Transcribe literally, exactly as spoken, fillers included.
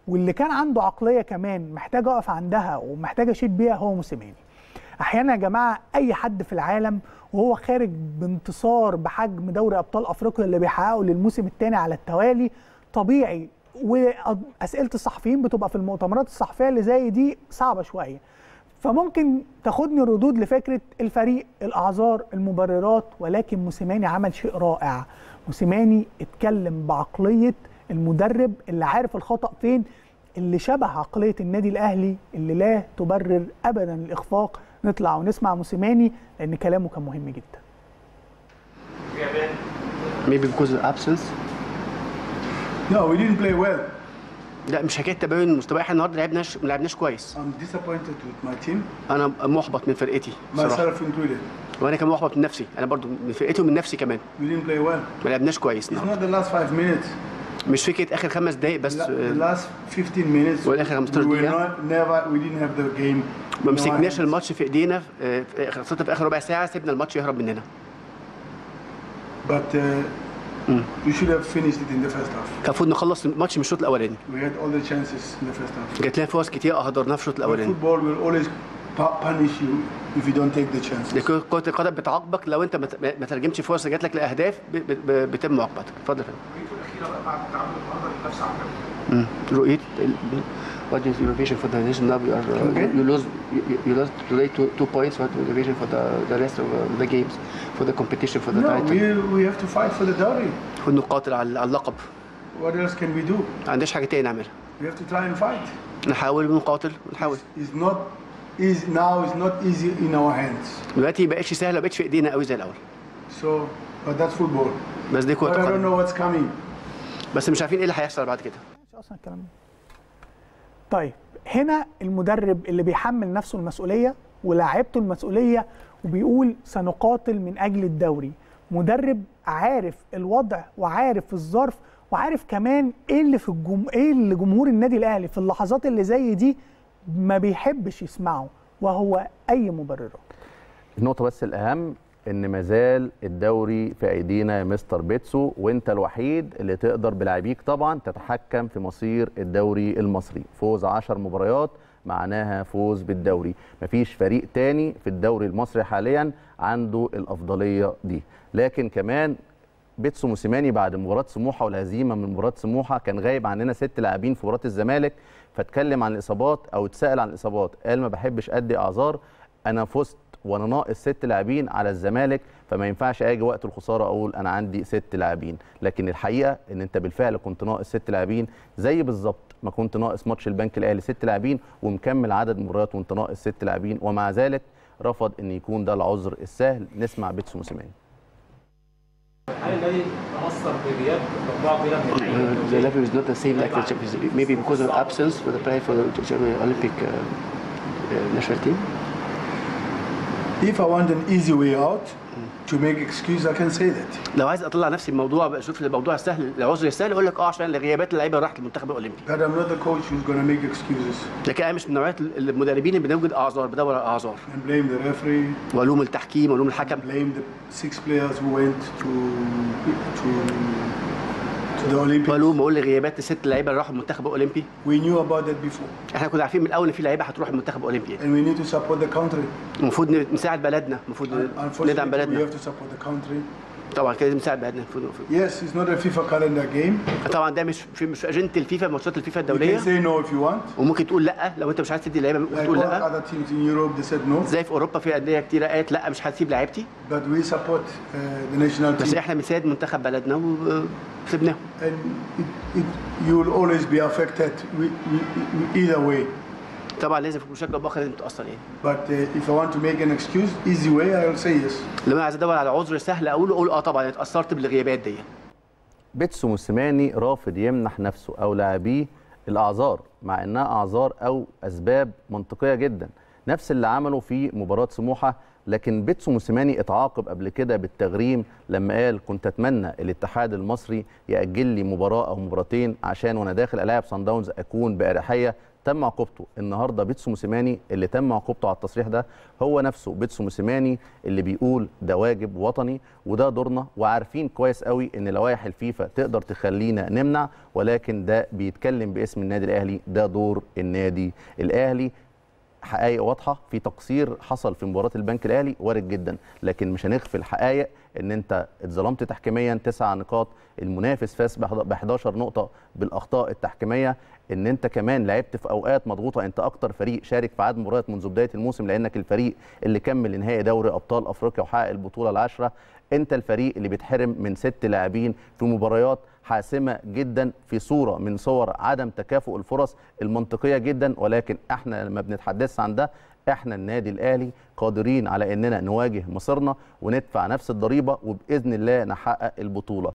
واللي كان عنده عقليه كمان محتاج اقف عندها ومحتاج اشيد بيها هو موسيماني. احيانا يا جماعه اي حد في العالم وهو خارج بانتصار بحجم دوري ابطال افريقيا اللي بيحققه للموسم الثاني على التوالي طبيعي، واسئله الصحفيين بتبقى في المؤتمرات الصحفيه اللي زي دي صعبه شويه، فممكن تاخدني ردود لفكره الفريق، الاعذار، المبررات، ولكن موسيماني عمل شيء رائع. موسيماني اتكلم بعقليه المدرب اللي عارف الخطأ فين، اللي شبه عقليه النادي الاهلي اللي لا تبرر ابدا الاخفاق. نطلع ونسمع موسيماني لان كلامه كان مهم جدا. Maybe because of absence. No, we didn't play well. لا مش حكايه تباين المستوى، احنا النهارده لعبناش ما لعبناش كويس. I'm disappointed with my team. انا محبط من فرقتي صراحه. Myself included. وانا كمان محبط من نفسي، انا برضو من فرقتي ومن نفسي كمان. We didn't play well. ما لعبناش كويس النهارده. It's not the last five minutes. مش فكره اخر خمس دقائق بس. The last fifteen minutes. ولا اخر خمستاشر دقيقه. We never we didn't have the game. ما مسكناش الماتش في ايدينا، خاصه في اخر ربع ساعه سيبنا الماتش يهرب مننا. But uh, mm. we should have finished it in the first half. كان المفروض نخلص الماتش من الشوط الاولاني. We had all the chances in the first half. جات لنا فرص كتير اهدرناها في الشوط الاولاني. Football will always punish you if you don't take the chances. كرة القدم بتعاقبك لو انت ما ترجمتش فرصه جات لك لاهداف بيتم معاقبتك. اتفضل يا فندم. رؤيته الاخيره بقى بعد التعامل النهارده لنفس عمل. رؤية what is your vision for the nation now? You are uh, you lost you, you lost today two, two points. What is your vision for the the rest of uh, the games, for the competition, for the no, title? we we have to fight for the dowry. كنا نقاتل على اللقب. What else can we do? ما عندناش حاجة تاني نعملها. We have to try and fight. نحاول ونقاتل ونحاول. It's not is now is not easy in our hands. دلوقتي ما بقتش سهلة، ما بقتش في ايدينا قوي زي الأول. So but that's football. بس دي كرة قدم. I don't know what's coming. بس مش عارفين ايه اللي هيحصل بعد كده. مش اصلا الكلام ده. طيب هنا المدرب اللي بيحمل نفسه المسؤوليه ولاعيبته المسؤوليه وبيقول سنقاتل من اجل الدوري، مدرب عارف الوضع وعارف الظرف وعارف كمان ايه اللي في الجم... ايه اللي جمهور النادي الاهلي في اللحظات اللي زي دي ما بيحبش يسمعه، وهو اي مبررات. النقطه بس الاهم ان مازال الدوري في ايدينا يا مستر بيتسو، وانت الوحيد اللي تقدر بلاعبيك طبعا تتحكم في مصير الدوري المصري. فوز عشر مباريات معناها فوز بالدوري، مفيش فريق تاني في الدوري المصري حاليا عنده الافضليه دي. لكن كمان بيتسو موسيماني بعد مباراه سموحه والهزيمه من مباراه سموحه كان غايب عننا ست لاعبين في مباراه الزمالك، فاتكلم عن الاصابات او اتسال عن الاصابات، قال ما بحبش ادي اعذار، انا فزت وانا ناقص ست لاعبين على الزمالك، فما ينفعش اجي وقت الخساره اقول انا عندي ست لاعبين. لكن الحقيقه ان انت بالفعل كنت ناقص ست لاعبين، زي بالظبط ما كنت ناقص ماتش البنك الاهلي ست لاعبين ومكمل عدد مباريات وانت ناقص ست لاعبين، ومع ذلك رفض ان يكون ده العذر السهل. نسمع بيتسو موسيماني. هل النادي تاثر بغياب مجموعه كبيره من اللعيبه؟ The level is not the same like the Champions League. Maybe because of absence for the play for the Olympic uh, uh, national team. If I want an easy way out to make excuse, I can say that. لو عايز اطلع نفسي من الموضوع بقى اشوف الموضوع السهل، العذر السهل اقول لك اه عشان غيابات اللعيبه راحت المنتخب الاولمبي. But I'm not the coach who's going to make excuses. لكن انا مش من نوعيه المدربين اللي بنوجد اعذار، بدور على اعذار. And blame the referee. والوم التحكيم والوم الحكم. Blame the six players who went to to to the Olympics. والوم اقول غيابات الست لعيبه اللي راحوا المنتخب الاولمبي. We knew about that before. احنا كنا عارفين من الاول ان في لعيبه هتروح المنتخب الاولمبي. And we need to support the country. المفروض نساعد بلدنا، المفروض ندعم بلدنا. We have to support the country. طبعا كده لازم نساعد بلدنا. Yes, it's not a FIFA calendar game. طبعا ده مش في مش في اجنده الفيفا، ماتشات الفيفا الدوليه. You can say no if you want. وممكن تقول لا لو انت مش عايز تدي لعيبه، ممكن تقول لا. Other teams in Europe they said no. زي في اوروبا في انديه كتيره قالت لا مش هتسيب لعيبتي. But we support uh, the national team. بس احنا بنساعد منتخب بلدنا وسيبناهم. And it, it, you will always be affected we, we, we, either way. طبعا لازم في مشجع باخر لازم تاثر يعني. But uh, if I want to make an excuse easy way I will say yes. لو انا عايز ادور على عذر سهل اقول اقول اه طبعا اتاثرت بالغيابات دي. بيتسو موسيماني رافض يمنح نفسه او لاعبيه الاعذار، مع انها اعذار او اسباب منطقيه جدا، نفس اللي عمله في مباراه سموحه لكن بيتسو موسيماني اتعاقب قبل كده بالتغريم لما قال كنت اتمنى الاتحاد المصري ياجل لي مباراه او مباراتين عشان وانا داخل العب صن داونز اكون باريحيه. تم عقوبته النهارده. بيتسو موسيماني اللي تم عقوبته على التصريح ده هو نفسه بيتسو موسيماني اللي بيقول ده واجب وطني وده دورنا، وعارفين كويس قوي ان لوائح الفيفا تقدر تخلينا نمنع، ولكن ده بيتكلم باسم النادي الاهلي، ده دور النادي الاهلي. حقائق واضحه، في تقصير حصل في مباراه البنك الاهلي وارد جدا، لكن مش هنخفي الحقائق ان انت اتظلمت تحكيميا تسع نقاط، المنافس فاز ب احداشر نقطه بالاخطاء التحكيميه، ان انت كمان لعبت في اوقات مضغوطه، انت اكتر فريق شارك في عدد مباريات منذ بدايه الموسم لانك الفريق اللي كمل لنهائي دوري ابطال افريقيا وحقق البطوله العاشره، انت الفريق اللي بيتحرم من ست لاعبين في مباريات حاسمه جدا في صوره من صور عدم تكافؤ الفرص المنطقيه جدا. ولكن احنا لما بنتحدث عن ده، احنا النادي الاهلي قادرين على اننا نواجه مصيرنا وندفع نفس الضريبه وباذن الله نحقق البطوله.